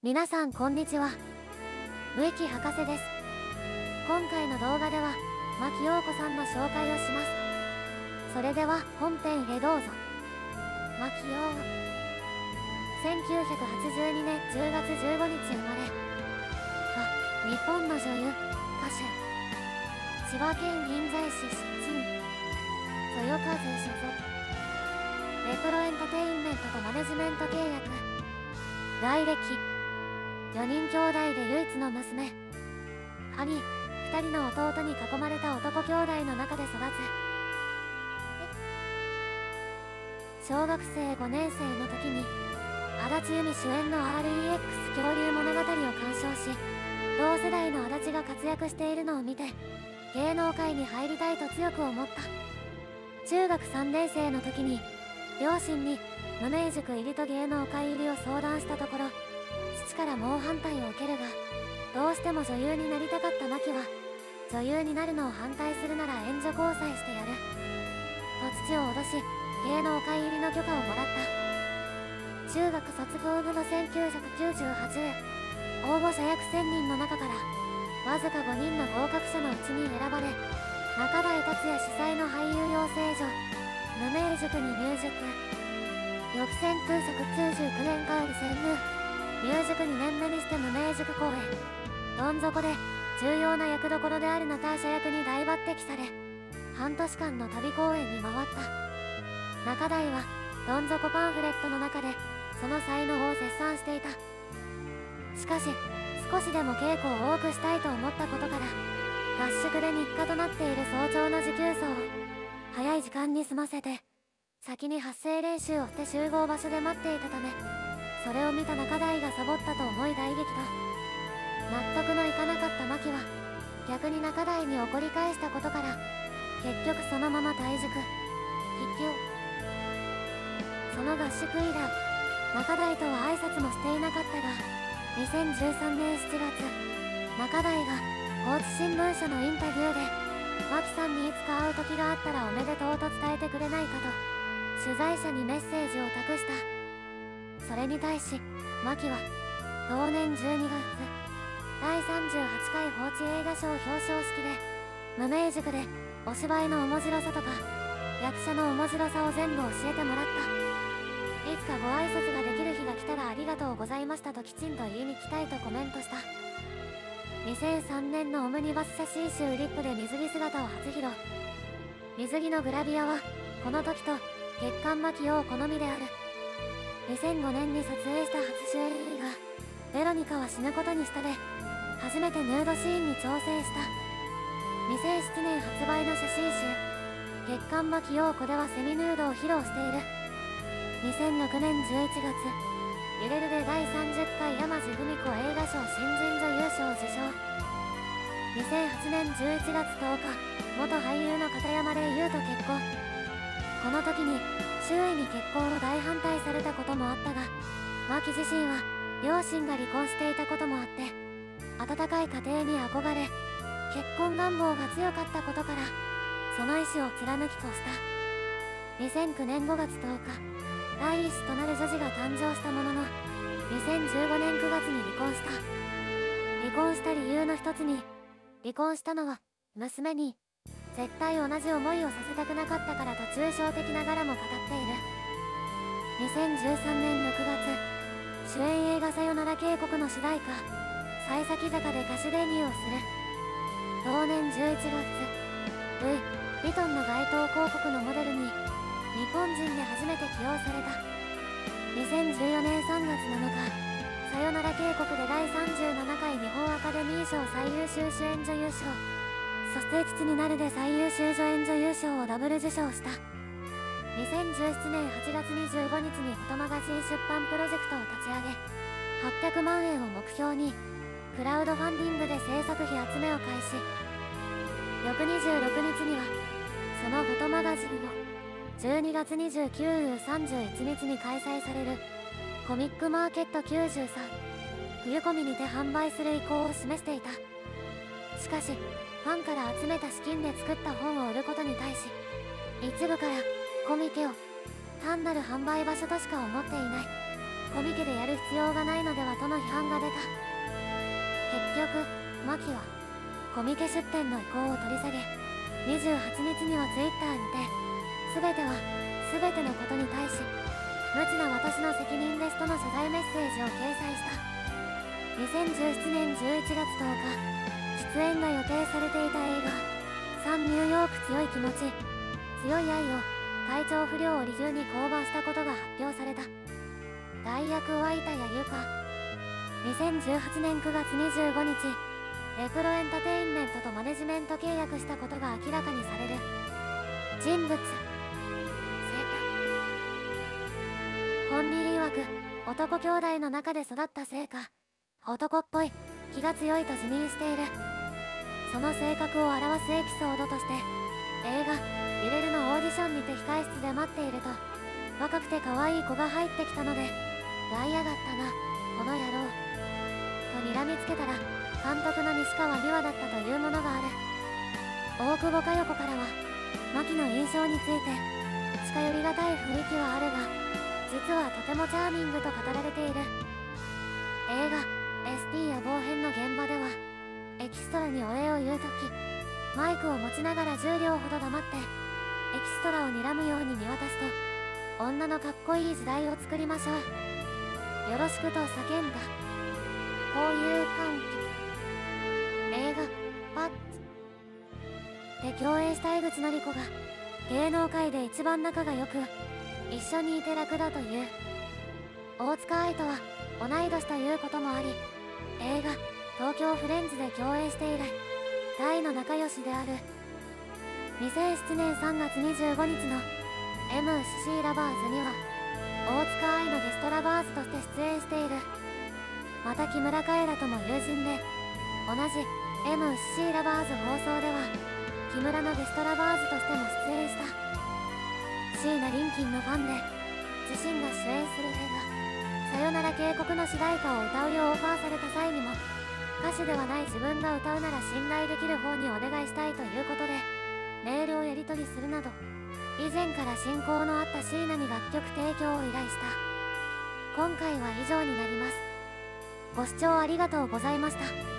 皆さんこんにちは。植木博士です。今回の動画では牧陽子さんの紹介をします。それでは本編へどうぞ。牧陽1982年10月15日生まれ。日本の女優、歌手。千葉県印西市出身。豊風所属。レトロエンタテインメントとマネジメント契約。来歴4人兄弟で唯一の娘。兄2人の弟に囲まれた男兄弟の中で育つ。小学生5年生の時に足立由美主演の REX 恐竜物語を鑑賞し、同世代の足立が活躍しているのを見て芸能界に入りたいと強く思った。中学3年生の時に両親に無名塾入りと芸能界入りを相談したところ、父から猛反対を受けるが、どうしても女優になりたかった牧は女優になるのを反対するなら援助交際してやると父を脅し、芸能界入りの許可をもらった。中学卒業後の1998年、応募者約1000人の中からわずか5人の合格者のうちに選ばれ、中台達也主催の俳優養成所無名塾に入塾。翌戦空職99年カール潜入。入塾2年目にして無名塾公演どん底で重要な役どころであるナターシャ役に大抜擢され、半年間の旅公演に回った。中台はどん底パンフレットの中でその才能を絶賛していた。しかし少しでも稽古を多くしたいと思ったことから、合宿で日課となっている早朝の持久走を早い時間に済ませて先に発声練習をして集合場所で待っていたため、それを見た中台がサボったと思い大激怒。納得のいかなかった牧は逆に中台に怒り返したことから、結局そのまま退塾筆記を。その合宿以来中台とは挨拶もしていなかったが、2013年7月中台が高知新聞社のインタビューで牧さんにいつか会う時があったらおめでとうと伝えてくれないかと取材者にメッセージを託した。それに対し牧は同年12月第38回報知映画賞表彰式で、無名塾でお芝居の面白さとか役者の面白さを全部教えてもらった。いつかご挨拶ができる日が来たらありがとうございましたときちんと言いに来たいとコメントした。2003年のオムニバス写真集リップで水着姿を初披露。水着のグラビアはこの時と月刊牧陽好みである。2005年に撮影した初主演映画「ベロニカは死ぬことにした」で初めてヌードシーンに挑戦した。2007年発売の写真集「月刊牧陽子」ではセミヌードを披露している。2006年11月、揺れるで第30回山地文子映画賞新人女優賞受賞。2008年11月10日、元俳優の片山玲優と結婚。この時に周囲に結婚を大反対されたこともあったが、牧自身は両親が離婚していたこともあって温かい家庭に憧れ、結婚願望が強かったことからその意思を貫きとした。2009年5月10日、第一子となる女児が誕生したものの2015年9月に離婚した。離婚した理由の一つに、離婚したのは娘に絶対同じ思いをさせたくなかったからと抽象的ながらも語っている。2013年6月、主演映画「さよなら渓谷」の主題歌「幸先坂」で歌手デビューをする。同年11月、ルイ・ヴィトンの街頭広告のモデルに日本人で初めて起用された。2014年3月7日、さよなら渓谷で第37回日本アカデミー賞最優秀主演女優賞、そして父になるで最優秀助演女優賞をダブル受賞した。2017年8月25日にフォトマガジン出版プロジェクトを立ち上げ、800万円を目標にクラウドファンディングで制作費集めを開始。翌26日にはそのフォトマガジンを12月29、31日に開催されるコミックマーケット93冬コミにて販売する意向を示していた。しかしファンから集めた資金で作った本を売ることに対し、一部からコミケを単なる販売場所としか思っていない、コミケでやる必要がないのではとの批判が出局マキはコミケ出展の意向を取り下げ、28日には Twitter にて全てのことに対し無知な私の責任ですとの謝罪メッセージを掲載した。2017年11月10日、出演が予定されていた映画「サン・ニューヨーク強い気持ち強い愛」を体調不良を理由に降板したことが発表された。代役は板谷優香。2018年9月25日、レプロエンタテインメントとマネジメント契約したことが明らかにされる。人物本人曰く、男兄弟の中で育ったせいか、男っぽい、気が強いと自認している。その性格を表すエピソードとして、映画「揺れる」のオーディションにて控室で待っていると、若くて可愛い子が入ってきたので、来やがったな、この野郎。と睨みつけたら、監督の西川美和だったというものがある。大久保佳代子からは、牧の印象について、近寄りがたい雰囲気はあるが、実はとてもチャーミングと語られている。映画 ST 野望編の現場では、エキストラにお礼を言うとき、マイクを持ちながら10秒ほど黙って、エキストラを睨むように見渡すと、女のかっこいい時代を作りましょう。よろしくと叫んだ。こういう歓喜。映画パッツで共演した江口のり子が、芸能界で一番仲が良く、一緒にいて楽だという。大塚愛とは同い年ということもあり、映画「東京フレンズ」で共演して以来大の仲良しである。2007年3月25日の MCC ラバーズには大塚愛のゲストラバーズとして出演している。また木村カエラとも友人で、同じ MCC ラバーズ放送では木村のゲストラバーズとしても出演した。椎名林檎のファンで、自身が主演する映画「さよなら渓谷」の主題歌を歌うようオファーされた際にも、歌手ではない自分が歌うなら信頼できる方にお願いしたいということでメールをやり取りするなど、以前から親交のあった椎名に楽曲提供を依頼した。今回は以上になります。ご視聴ありがとうございました。